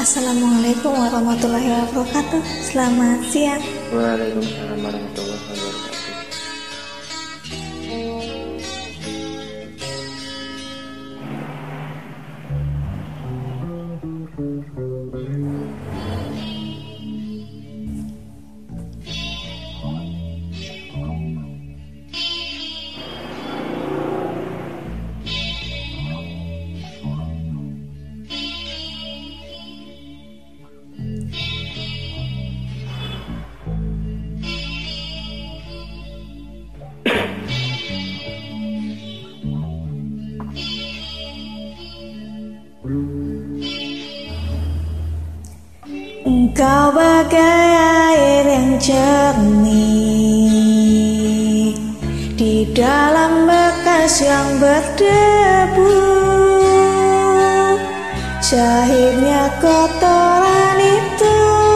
Assalamualaikum warahmatullahi wabarakatuh. Selamat siang. Waalaikumsalam warahmatullahi wabarakatuh. Engkau bagai air yang jernih di dalam bekas yang berdebu. Jahitnya kotoran itu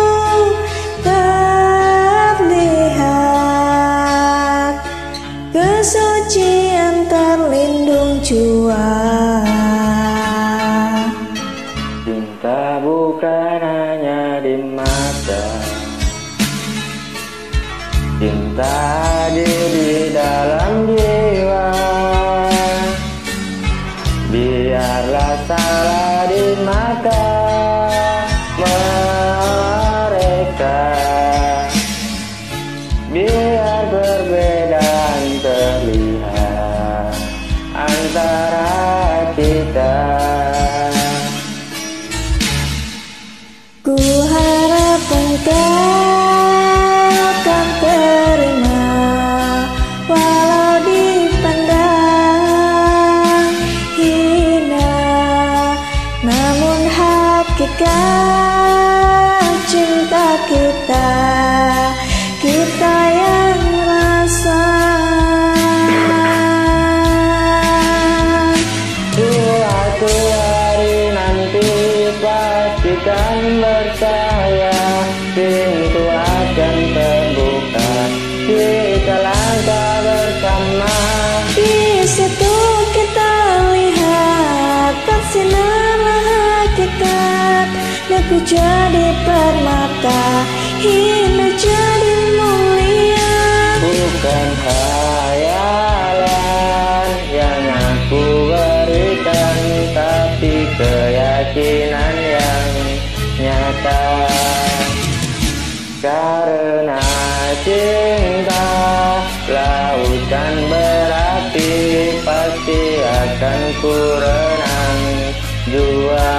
terlihat, kesucian terlindung jua. Cinta bukan hanya di mata, cinta hadir di dalam jiwa. Biarlah salah di mata mereka, biar perbedaan terlihat antara kita. Ku harap engkau kan terima, walau dipandang hina, namun hakikat cinta kita, kita yang rasa. Suatu hari nanti pastikan percaya, pintu akan terbuka, kita langkah bersama. Di situ kita lihat tersinar hakikat, negeri jadi permata, hina jadi mulia. Bukan khayalan yang aku berikan, tapi keyakinan yang nyata. Karena cinta lautan berapi, pasti akan ku renang jua.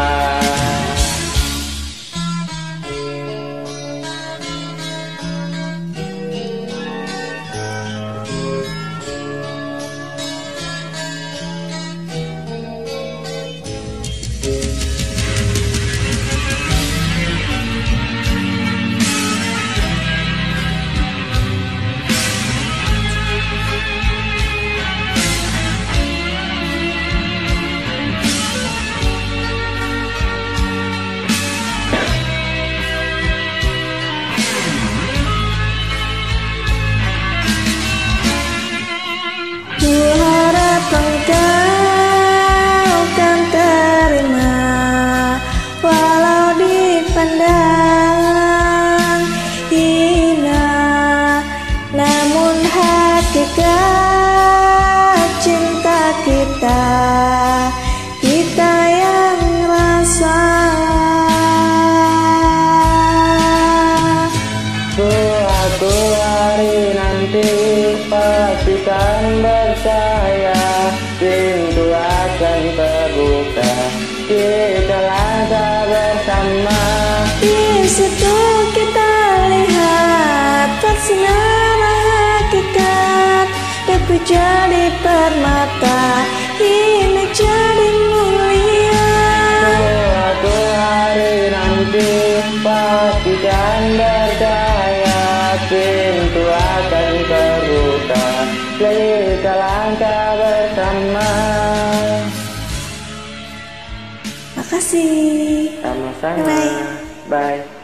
Ku harap engkau kan terima, walau dipandang hina, namun hakikat cinta kita, kita yang rasa. Suatu hari nanti pastikan percaya, pintu akan terbuka, kita langkah bersama. Di situ kita lihat tersinar hakikat, debu jadi permata, hina jadi mulia. Suatu hari nanti pastikan percaya, pintu akan terbuka, kita langkah bersama. Makasih. Sama-sama. Bye. Bye.